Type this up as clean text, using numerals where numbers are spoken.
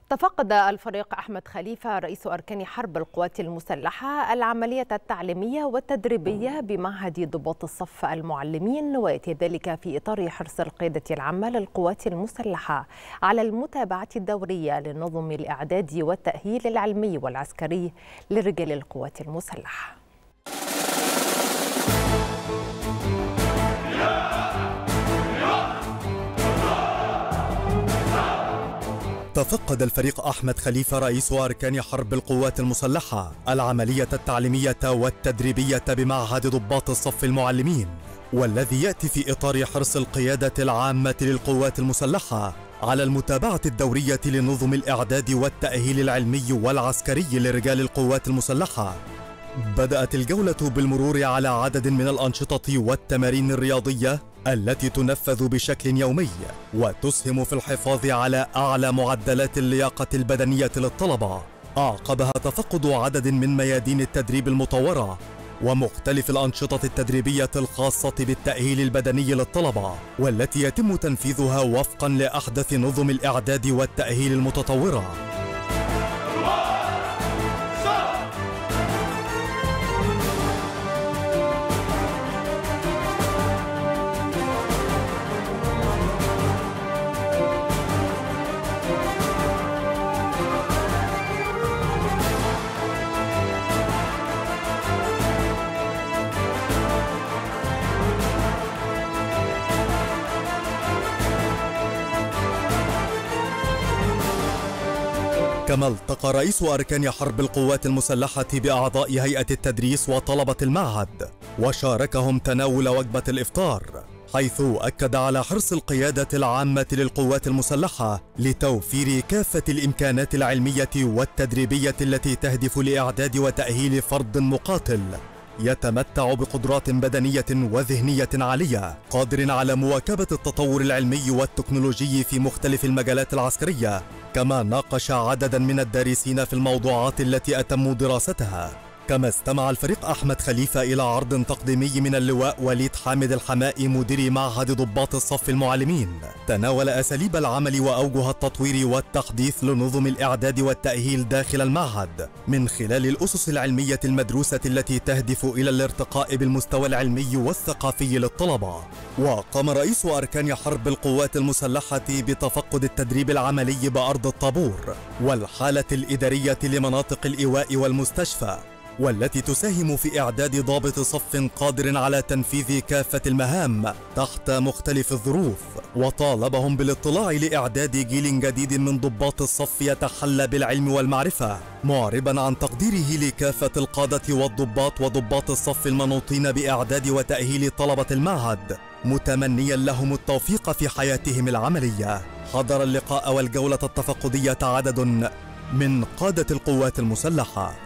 تفقد الفريق أحمد خليفة رئيس أركان حرب القوات المسلحة العملية التعليمية والتدريبية بمعهد ضباط الصف المعلمين، ويأتي ذلك في إطار حرص القيادة العامة للقوات المسلحة على المتابعة الدورية لنظم الإعداد والتأهيل العلمي والعسكري لرجال القوات المسلحة. تفقد الفريق أحمد خليفة رئيس أركان حرب القوات المسلحة العملية التعليمية والتدريبية بمعهد ضباط الصف المعلمين، والذي يأتي في إطار حرص القيادة العامة للقوات المسلحة على المتابعة الدورية لنظم الإعداد والتأهيل العلمي والعسكري لرجال القوات المسلحة. بدأت الجولة بالمرور على عدد من الأنشطة والتمارين الرياضية التي تنفذ بشكل يومي وتسهم في الحفاظ على أعلى معدلات اللياقة البدنية للطلبة. أعقبها تفقد عدد من ميادين التدريب المطورة ومختلف الأنشطة التدريبية الخاصة بالتأهيل البدني للطلبة، والتي يتم تنفيذها وفقا لأحدث نظم الإعداد والتأهيل المتطورة. كما التقى رئيس أركان حرب القوات المسلحة بأعضاء هيئة التدريس وطلبة المعهد وشاركهم تناول وجبة الإفطار، حيث أكد على حرص القيادة العامة للقوات المسلحة لتوفير كافة الإمكانات العلمية والتدريبية التي تهدف لإعداد وتأهيل فرد مقاتل يتمتع بقدرات بدنية وذهنية عالية، قادر على مواكبة التطور العلمي والتكنولوجي في مختلف المجالات العسكرية. كما ناقش عددا من الدارسين في الموضوعات التي أتموا دراستها. كما استمع الفريق أحمد خليفة إلى عرض تقديمي من اللواء وليد حامد الحمائي مدير معهد ضباط الصف المعلمين، تناول أساليب العمل وأوجه التطوير والتحديث لنظم الإعداد والتأهيل داخل المعهد من خلال الأسس العلمية المدروسة التي تهدف إلى الارتقاء بالمستوى العلمي والثقافي للطلبة. وقام رئيس أركان حرب القوات المسلحة بتفقد التدريب العملي بأرض الطابور والحالة الإدارية لمناطق الإيواء والمستشفى، والتي تساهم في إعداد ضابط صف قادر على تنفيذ كافة المهام تحت مختلف الظروف. وطالبهم بالاطلاع لإعداد جيل جديد من ضباط الصف يتحلى بالعلم والمعرفة، معربا عن تقديره لكافة القادة والضباط وضباط الصف المنوطين بإعداد وتأهيل طلبة المعهد، متمنيا لهم التوفيق في حياتهم العملية. حضر اللقاء والجولة التفقدية عدد من قادة القوات المسلحة.